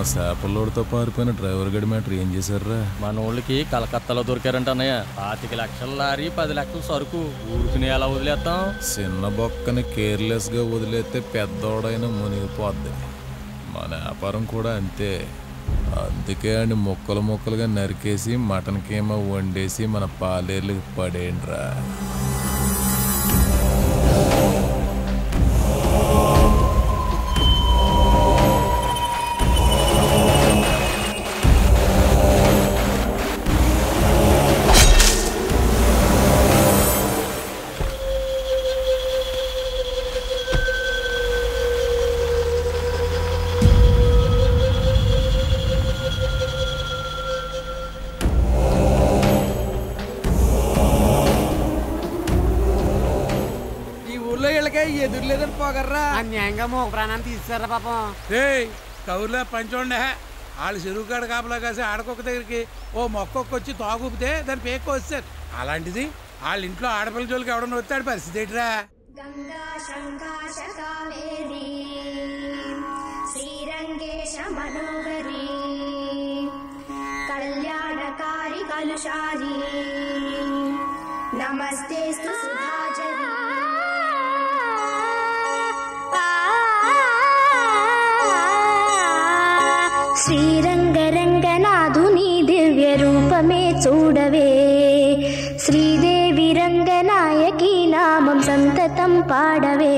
మన చేపల్లోడితో పారిపోయిన డ్రైవర్ గడి మ్యాటర్ ఏం చేశారా? మన ఊళ్ళకి కలకత్తాలో దొరికారంట అన్నయ్య. 25 లక్షల లారీ 10 లక్షల సరుకు ఊరుకుని ఎలా వదిలేస్తాం? చిన్న బొక్కని కేర్లెస్ గా వదిలేస్తే పెద్దోడైన మునిగిపోద్ది. మన వ్యాపారం కూడా అంతే. అందుకే అండి ముక్కలు ముక్కలుగా నరికేసి మటన్ కీమా వండేసి మన పాలేర్లకి పడేయండిరా. ఎదురులేదని పోగర్రా అన్యాయంగా మోగ ప్రాణాన్ని తీసారా పాపం. రే కౌరులో పంచోండే వాళ్ళు చెరువు కాడ కాపలా కాసి ఆడకొక్క దగ్గరికి ఓ మొక్కొచ్చి తోగుపితే దాని పేక వచ్చారు. అలాంటిది వాళ్ళ ఇంట్లో ఆడపిల్ల జోలికి ఎవడన్నా వచ్చాడు పరిస్థితి ఏంటిరా? నమస్తే శ్రీరంగరంగనాథుని దివ్య రూపమే చూడవే, శ్రీదేవి రంగనాయకి నామం సంతతం పాడవే.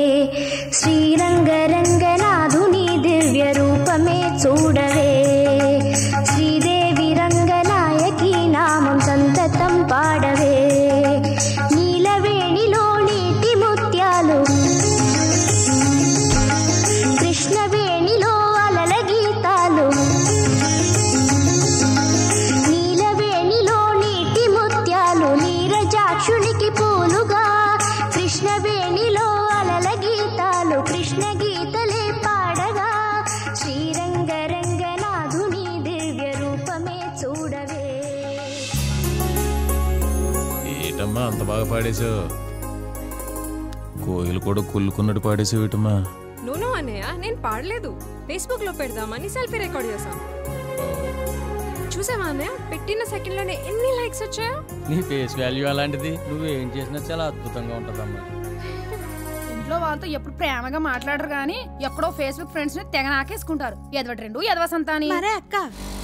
శ్రీరంగరంగనాథుని దివ్య రూపమే చూడవే, శ్రీదేవి రంగనాయకి నామం సంతతం పాడవే. నీలవేణిలో నీటి ముత్యాలు, కృష్ణవేణిలో అలల గీతాలు, నీలవేణిలో నీటి ముత్యాలు నీరజాక్షునికి పూలుగా, కృష్ణవేణిలో అలల గీతాలు కృష్ణ గీతలే పాడగా. శ్రీరంగరంగనాథుని దివ్య రూపమే చూడవే. ఏటమ్మా అంత బాగా పాడేశావు? కోయిలు కూడా కుళ్ళుకున్నట్టు పాడేసావు ఏటమ్మా? నో అన్నయ్య, నేను పాడలేదు. ఫేస్బుక్ లో పెడదామని సెల్ఫీ రికార్డ్ చేశాను. చూసావా అన్నయ్య, పెట్టిన సెకండ్ లోనే ఎన్ని లైక్స్ వచ్చాయో. నీ ఫేస్ వాల్యూ అలాంటిది, నువ్వు ఏం చేసినా చాలా అద్భుతంగా ఉంటదమ్మా. ఇంట్లో వాళ్ళతో ఎప్పుడు ప్రేమగా మాట్లాడరు గానీ ఎక్కడో ఫేస్బుక్ ఫ్రెండ్స్ ని తెగ నాకేసుకుంటారు. ఎదవ ట్రెండు ఎదవ సంతాని. మరే అక్క.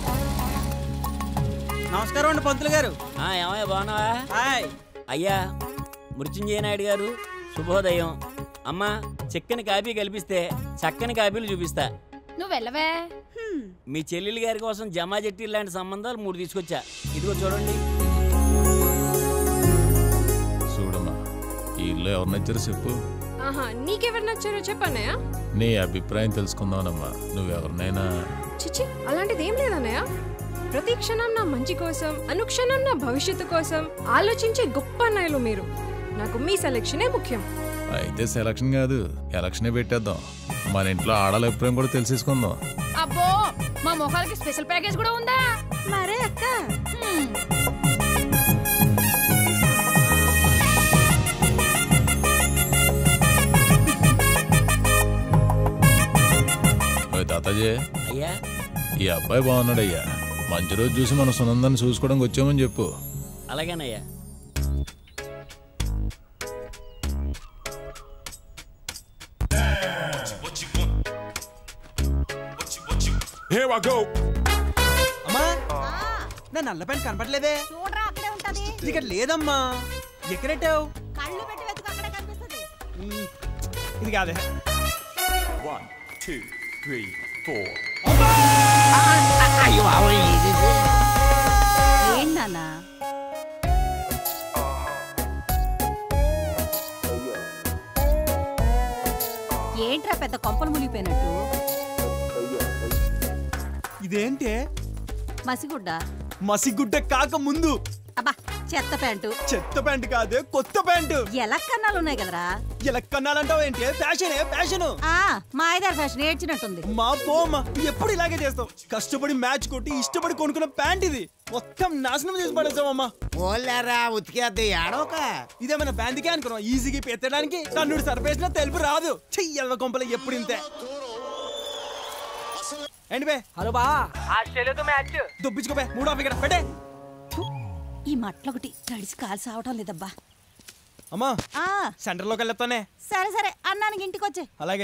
నమస్కారం అండి పంతులు గారు. ఏమయ్యా బాగున్నావా? అయ్యా మృత్యుంజయ నాయుడు గారు శుభోదయం. అమ్మా చిక్కని కాపీ కల్పిస్తే చక్కని కాపీలు చూపిస్తా. నువ్వు వెళ్ళవే. మీ చెల్లెలి గారి కోసం జమా జట్టి లాంటి సంబంధాలు 3 తీసుకొచ్చా. ఇదిగో చూడండి. చూడమ్మా, ఈ ఇల్లు ఎవరు నచ్చారో చెప్పు. నీకెవరు నచ్చారో చెప్పన్నయ్య. నీ అభిప్రాయం తెలుసుకుందామనమ్మా. నువ్వెవరినైనా? చిచ్చి, అలాంటిది ఏం లేదన్నయ్య. ప్రతి క్షణం నా మంచి కోసం, అనుక్షణం నా భవిష్యత్తు కోసం ఆలోచించే గొప్ప అన్నయ్యలు మీరు. నాకు మీ సెలక్షనే ముఖ్యం. అయితే సెలక్షన్ కాదు, ఎలక్షనే పెట్టేద్దాం. మన ఇంట్లో ఆడాల అభిప్రాయం కూడా తెలిసేసుకుందాం. అబ్బో, మా మొహాలకి స్పెషల్ ప్యాకేజ్ కూడా ఉందా? మరే అక్క. తాతాజీ అయ్యా, ఈ అబ్బాయి బాగున్నాడయ్యా. మంచి రోజు చూసి మన సునందాన్ని చూసుకోవడానికి వచ్చామని చెప్పు. అలాగేనయ్యా. అమ్మా నా నల్ల ప్యాంట్ కనపడలేదే. చూడరా అక్కడే ఉంటది. ఇక్కడ లేదమ్మా. ఎక్కడెట్టావు? కళ్ళు పెట్టి వెతుకు, అక్కడే కనిపిస్తది. ఇది కాదే. 1 2 3 4. అయ్యో ఏంటన్నా? ఏంట్రా పెద్ద కొంపలు మునిగిపోయినట్టు? ఇదేంటే? మసిగుడ్డ. మసిగుడ్డ కాక ముందు. అబ్బా, చెత్త ప్యాంటు. చెత్త ప్యాంటు కాదే, కొత్త ప్యాంటు. ఎలక్కన్నాలు ఉన్నాయి కదరా. ఎలక్కన్నాలంటావు ఏంటి? Fashion fashion. మా ఐదారు ఫ్యాషన్ ఏడ్చినట్టుంది. మా పోమ్మ ఎప్పుడు ఇలాగే చేస్తావు. కష్టపడి మ్యాచ్ కొట్టి ఇష్టపడి కొనుక్కున్న ప్యాంట్ ఇది. మొత్తం నాశనం చేసి పడేసావమ్మా. ఓలేరా ఉతికేద్ది ఆడోక. ఇదేమన్నా బ్యాందికే అనుకున్నావు? ఈజీగా పెట్టడానికి కన్నుడు సరిపేసినా తెలుపు రాదు. చెయ్యవ కొంపలు ఎప్పుడు ఇంతే. ఏంటి బే? హలో బా ఆస్ట్రేలియాతో మ్యాచ్ దుబ్బించుకోబే 3 వికెట్ పెట్టే. ఈ మట్లొకటి తడిసి కాలు సావటం లేదబ్బా. అమ్మా సెంటర్లోకి వెళ్ళొస్తానే. సరే సరే అన్నానికి ఇంటికి వచ్చే. అలాగే.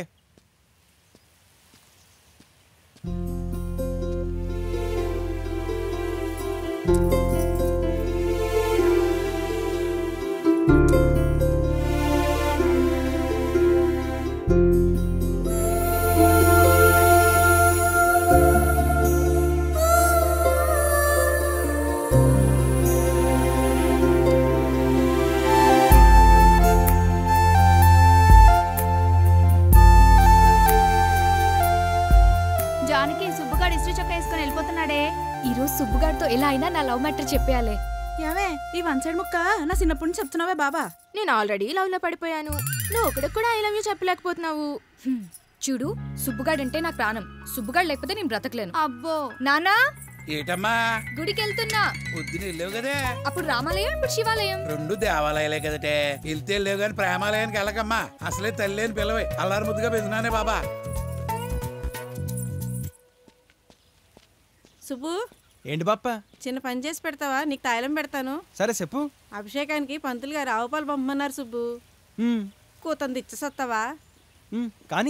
ఈరోజు సుబ్బుగాడితో ఎలా అయినా నా లవ్ మ్యాటర్ చెప్పేయాలి. యావే ఈ వన్ సైడ్ ముక్క నా చిన్నప్పటి నుంచి చెప్తున్నావే బాబా. నేను ఆల్రెడీ లవ్ లో పడిపోయాను. నువ్వు ఒకటి కూడా ఐ లవ్ యూ చెప్పలేకపోతున్నావు. చూడు సుబ్బుగాడంటే నాకు ప్రాణం. సుబ్బుగాడు లేకపోతే నేను బ్రతకలేను. అబ్బో నానా ఏటమ్మా గుడికి వెళ్తున్నా. పొద్దున వెళ్ళావు కదే. అప్పుడు రామాలయం ఇప్పుడు శివాలయం. రెండు దేవాలయాలే కదటే. వెళ్తే వెళ్ళావు కానీ ప్రేమాలయానికి వెళ్ళకమ్మా. అసలే తల్లి అని పిల్లవే అల్లారు ముద్దుగా పెంచున్నానే బాబా. సుబ్బు ఏంటి బాప్ప? చిన్న పని చేసి పెడతావా? నీకు తాయిలం పెడతాను. సరే చెప్పు. అభిషేకానికి పంతులు గారు ఆవుపాలు పంపమన్నారు సుబ్బు. కూతంది ఇచ్చసొత్తావా? కానీ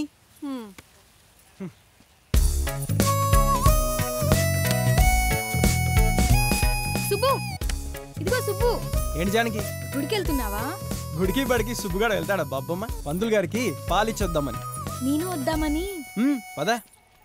సుబ్బు ఇదిగో సుబ్బు. ఏంటి జానకి? గుడికి వెళ్తున్నావా? గుడికి బడికి సుబ్బుగాడు వెళ్తాడా బాబ్బమ్మ? పంతులు గారికి పాలిచ్చొద్దామని. నేను వద్దామని. పదా.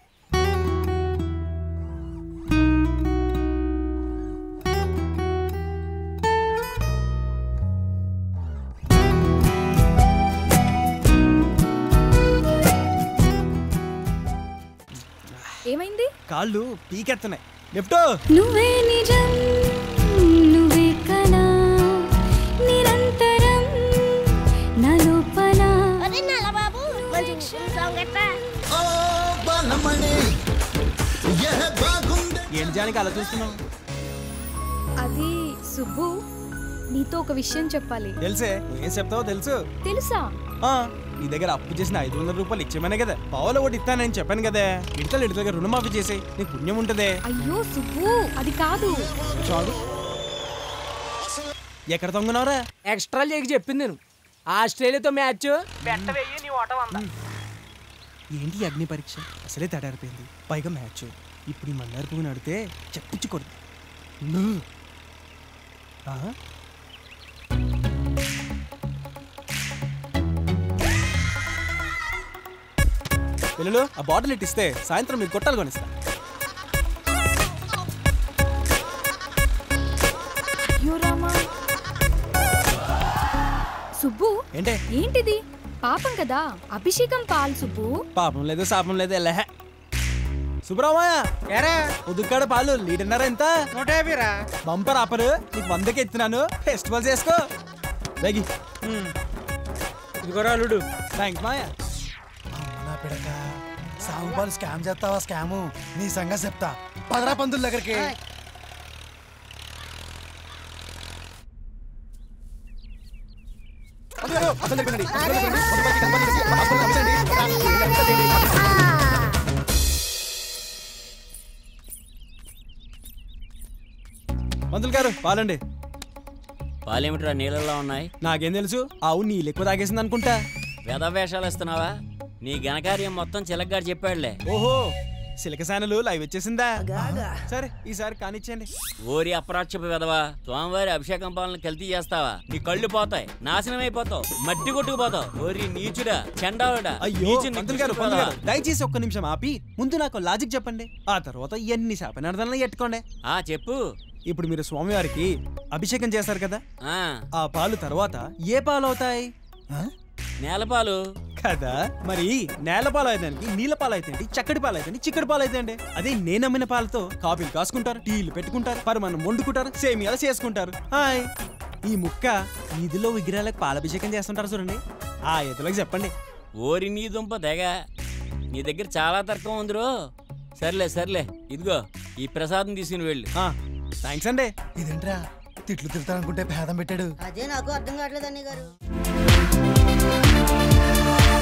ఏమైంది? కాళ్ళు పీకెత్తున్నాయి. లెఫ్ట్. నువ్వే నిజం నువ్వే కళ నిరంతరం నా లోపల. అరే నల్ల బాబు మంచి సాంగ్ ఎట్లా? ఏంటి జానకి అలా చూస్తున్నావు? అది సుబ్బు నీతో ఒక విషయం చెప్పాలి. తెలుసే. ఏం చెప్తావో తెలుసు. తెలుసా? నీ దగ్గర అప్పు చేసిన 500 రూపాయలు ఇచ్చేమనే కదా. పావులో ఒకటి ఇస్తానని చెప్పాను కదా. ఇడతలు దగ్గర రుణమాఫీ చేసి నీకు పుణ్యం ఉంటదే. అయ్యో సుబ్బు అది కాదు. చాలు. ఎక్కడ తొంగున్నావురా? ఎక్స్ట్రా లేక చెప్పింది నేను. ఆస్ట్రేలియాతో మ్యాచ్ బెట్ట వెయ్యి నీ ఓట 100. ఏంటి అగ్ని పరీక్ష? అసలే తడారిపోయింది. పైగా మ్యాచ్. ఇప్పుడు ఈ మన్నారు పువ్వు నడితే చెప్పించుకోడు. పిల్లలు ఆ బాటిల్ ఇట్టిస్తే సాయంత్రం మీకు కొట్టాలి కొనిస్తా. సుబ్బు ఏంటే? ఏంటిది? పాపం కదా. అభిషేకం పాలు సుబ్బు. పాపం లేదు శాపం లేదు. ఎలా సుబ్రహ్మయ్య ఉదుక్కాడ పాలు లీటర్న్నర ఎంత? 150 రా. Bumper offer. నీకు 100కి ఎత్తున్నాను. ఫెస్టివల్ చేసుకో. బేగి ఇదిగోరా అల్లుడు. థ్యాంక్స్ మాయా. నా పిడక సాగు పాలు స్కామ్ చేస్తావా? స్కాము నీ సంగతి చెప్తా. పదరా పందుల దగ్గరికి. పంతులు గారు పాలండి. పాలేమిట్రా నీళ్ళలో ఉన్నాయి? నాకేం తెలుసు. ఆవు నీళ్ళు ఎక్కువ తాగేసింది అనుకుంటా. వేషాలు ఇస్తున్నావా? నీ ఘనకార్యం మొత్తం చిలకగారు చెప్పాడులే. ఓహో సిలకసానలు లైవ్ వచ్చేసిందా? సరే ఈసారి కానిచ్చండి. ఓరి అప్రాచ్యపు వెదవా. స్వామివారి అభిషేకం పాలన కల్తీ చేస్తావా? నీ కళ్ళు పోతాయి. నాశనం అయిపోతావు. మట్టి కొట్టుకుపోతావు. ఓరి నీచుడా చండాలుడా. అయ్యో పంతులు గారు దయచేసి ఒక్క నిమిషం ఆపి ముందు నాకు లాజిక్ చెప్పండి. ఆ తర్వాత ఎన్ని శాపనార్థాలను ఎట్టుకోండి. చెప్పు. ఇప్పుడు మీరు స్వామివారికి అభిషేకం చేస్తారు కదా. ఆ పాలు తర్వాత ఏ పాలు అవుతాయి? నేలపాలు కదా. మరి నేలపాలు అయితేంటి, నీళ్ళ పాలు అయితే చక్కటి పాలు అయితే చిక్కటి పాలు అయితే అదే నేను అమ్మిన పాలతో కాఫీలు కాసుకుంటారు, టీలు పెట్టుకుంటారు, పరమాన్నం వండుకుంటారు, సేమియాలు చేసుకుంటారు. హాయ్ ఈ ముక్క వీధిలో విగ్రహాలకు పాలాభిషేకం చేస్తుంటారు చూడండి. ఆ ఎదులకు చెప్పండి. ఓరి నీ దుంప తెగ. నీ దగ్గర చాలా తర్కం ఉందిరో. సర్లే సర్లే ఇదిగో ఈ ప్రసాదం తీసుకుని వెళ్ళు. థ్యాంక్స్ అండి. ఇదేంట్రా తిట్లు తిడతాననుకుంటే భేదం పెట్టాడు. అదే నాకు అర్థం కావట్లేదు అన్నయ్య గారు.